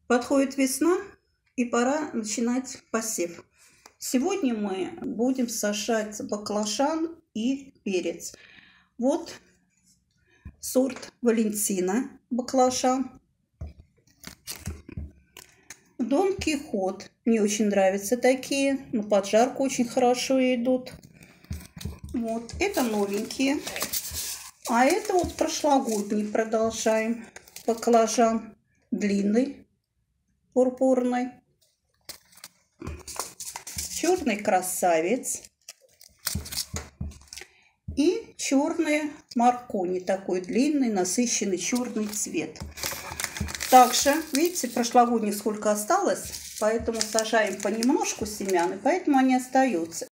Подходит весна, и пора начинать посев. Сегодня мы будем сажать баклажан и перец. Вот сорт Валентина баклажан. Дон Кихот. Мне очень нравятся такие. На поджарку очень хорошо идут. Вот, это новенькие. А это вот прошлогодний продолжаем. Баклажан длинный, пурпурный. Черный красавец. И черный маркони. Такой длинный, насыщенный черный цвет. Также, видите, прошлогодних сколько осталось. Поэтому сажаем понемножку семян. И поэтому они остаются.